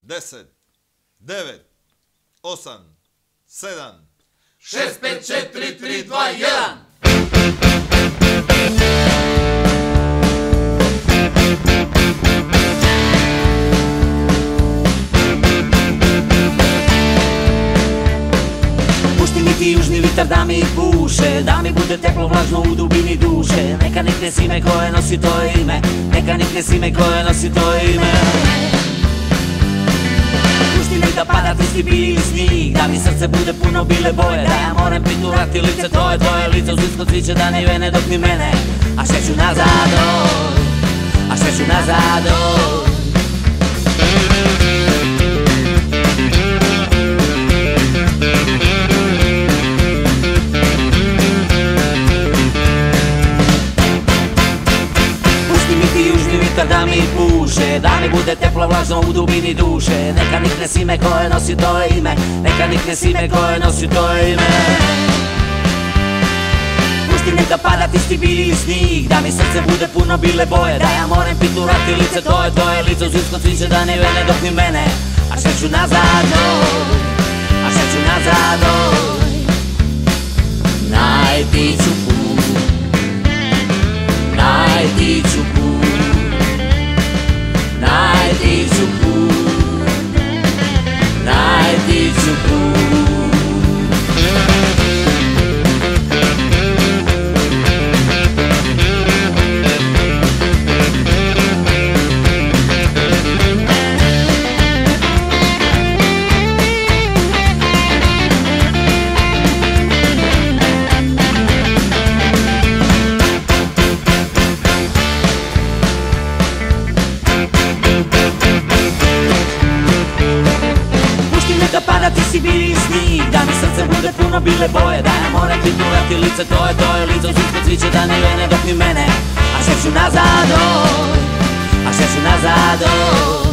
10, 9, 8, 7, 6, 5, 4, 3, 2, 1. Pušti mi ti južni vitar da mi puše, da mi bude teplo vlažno u dubini duše. Neka nikne sime koje nosi to ime, neka nikne sime koje nosi to ime. Pušti mi da pada tisti bili snijeg, da mi srce bude puno bile boje, da ja moram priturati lice, to je tvoje lice uz isko cviće, da ni vene dok ni mene. A šeću nazad, a šeću nazad. Da mi puše, da mi bude teplo vlažno u dubini duše. Neka nikne sime koje nosi to ime, neka nikne sime koje nosi to ime. Pušti mi da pada tisti bili snijeg, da mi srce bude puno bile boje, da ja moram piturati lice, to je tvoje lice uz isko cviće, da ni vene dok ni mene. A šeću nazad, a šeću nazad. Najti ću put, najti ću put, najti ću put, najti ću put. Da pada ti si bili snijeg, da mi srce bude puno bile boje, da ja moram priturati lice, to je tvoje lice uz isko cviće, da ni vene dok ni mene. A šeću nazad, a šeću nazad.